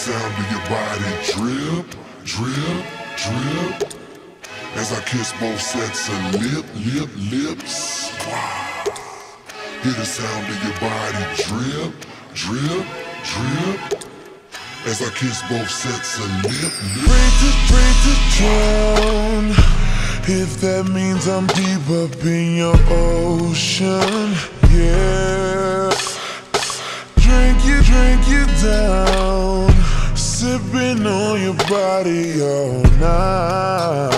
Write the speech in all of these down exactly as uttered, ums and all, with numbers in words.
sound of your body drip, drip, drip, as I kiss both sets of lip, lip, lips. Wow. Hear the sound of your body drip, drip, drip, as I kiss both sets of lip, lip. Break to, break to drown, if that means I'm deep up in your ocean, yeah. Drink you, drink you down, sipping on your body all night.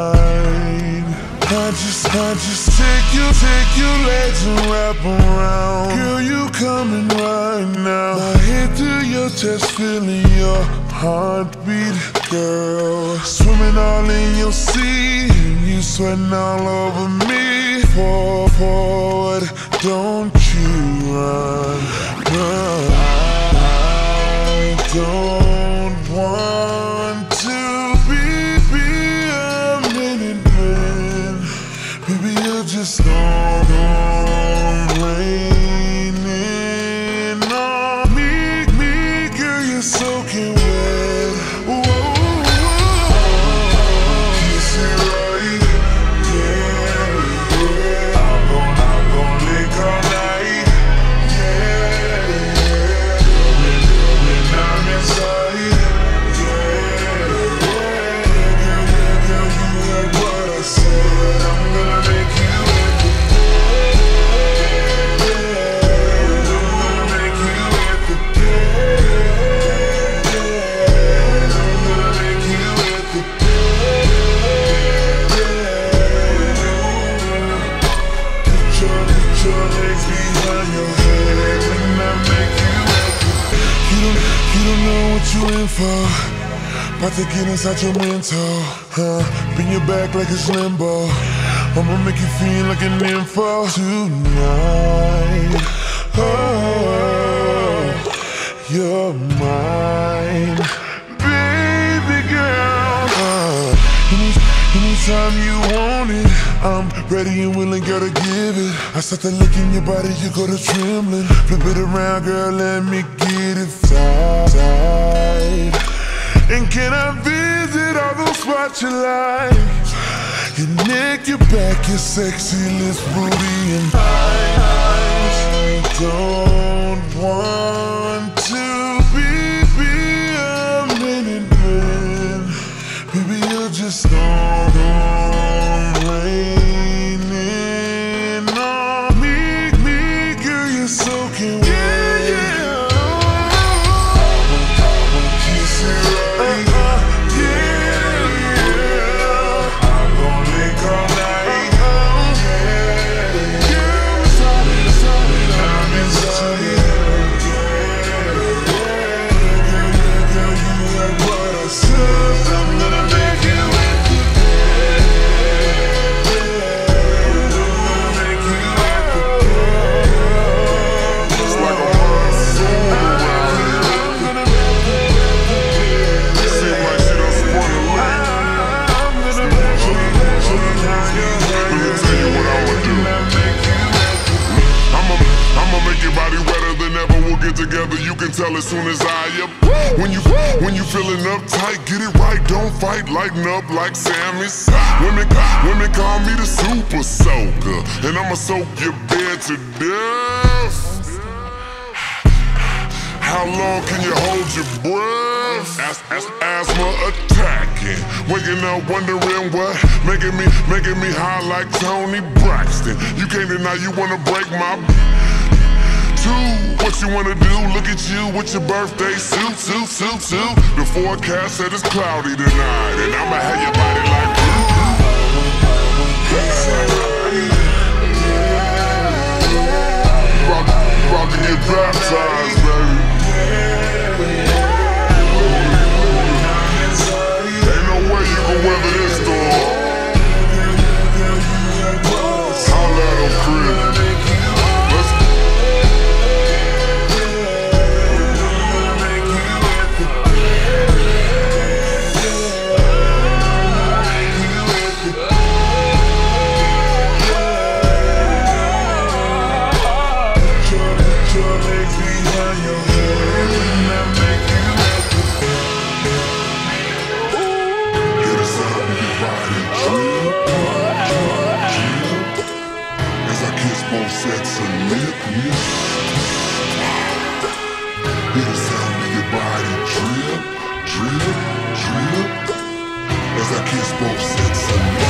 I just, I just take you, take your legs and wrap around. Girl, you coming right now. My head to your chest, feeling your heartbeat, girl. Swimming all in your sea, you sweating all over me. Forward, forward, don't you run, run. I don't want to be, be a minute man. Baby, you're just on, on raining on me, me, girl, you're soaking wet. Whoa, whoa, whoa. Kiss it right, yeah, yeah. I'm gon', I'm gon' lick all night, yeah, yeah. When I'm inside, yeah, yeah. Girl, yeah, girl, you heard what I said. I'm gonna make you hit the bed, yeah. I'm gonna make you hit the bed, yeah. I'm gonna make you hit the bed, yeah. Put your, put your legs behind your head when I make you hit the bed. You don't, you don't know what you in for. About to get inside your mental, huh? Bend your back like it's limbo. I'ma make you feel like an info tonight. Oh, you're mine, baby girl. Uh, any, anytime you want it, I'm ready and willing, girl, to give it. I start to look in your body, you go to trembling. Flip it around, girl, let me get it side. And can I visit all those spots you like? Your neck, your back, your sexy lips, booty, and I don't want to be, be a minute man. Baby, you're just on, on raining on me, me, girl, you're soaking wet. Yeah, yeah. I won't kiss it right. Together, you can tell as soon as I up. When you when you feeling uptight, get it right, don't fight, lighten up like Sammy's. Women, women call me the super soaker, and I'ma soak your bed to death. How long can you hold your breath? As, as, asthma attacking, waking up wondering what, making me making me high like Tony Braxton. You can't deny you wanna break my. What you wanna do? Look at you with your birthday suit, suit, suit, suit. The forecast said it's cloudy tonight, and I'ma have your body like Rock, rock and get baptized, baby. Ain't no way you can weather this storm. Holla at 'em, Chris. both sets of lips. Hear the sound of your body drip, drip, drip, as I kiss both sets of lips.